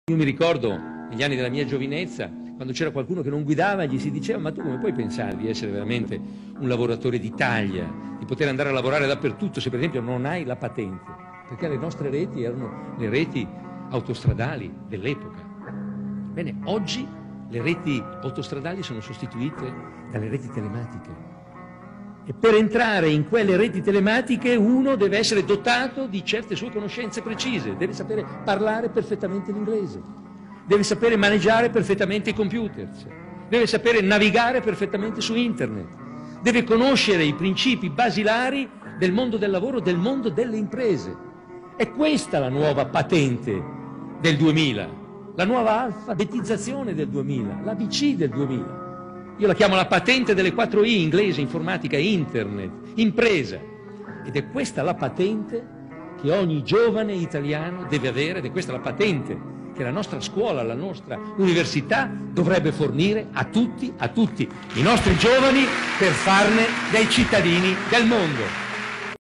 Io mi ricordo negli anni della mia giovinezza, quando c'era qualcuno che non guidava, gli si diceva: ma tu come puoi pensare di essere veramente un lavoratore di taglia, di poter andare a lavorare dappertutto se per esempio non hai la patente? Perché le nostre reti erano le reti autostradali dell'epoca. Bene, oggi le reti autostradali sono sostituite dalle reti telematiche. E per entrare in quelle reti telematiche uno deve essere dotato di certe sue conoscenze precise, deve sapere parlare perfettamente l'inglese, deve sapere maneggiare perfettamente i computer, deve sapere navigare perfettamente su internet, deve conoscere i principi basilari del mondo del lavoro, del mondo delle imprese. È questa la nuova patente del 2000, la nuova alfabetizzazione del 2000, l'ABC del 2000. Io la chiamo la patente delle 4 I, inglese, informatica, internet, impresa. Ed è questa la patente che ogni giovane italiano deve avere, ed è questa la patente che la nostra scuola, la nostra università dovrebbe fornire a tutti i nostri giovani per farne dei cittadini del mondo.